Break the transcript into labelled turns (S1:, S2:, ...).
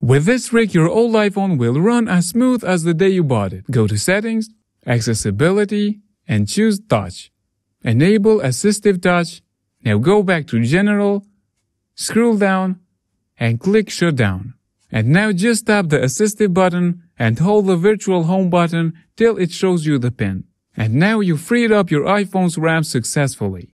S1: With this trick, your old iPhone will run as smooth as the day you bought it. Go to Settings, Accessibility, and choose Touch. Enable Assistive Touch. Now go back to General, scroll down, and click Shutdown. And now just tap the Assistive button and hold the virtual home button till it shows you the pin. And now you freed up your iPhone's RAM successfully.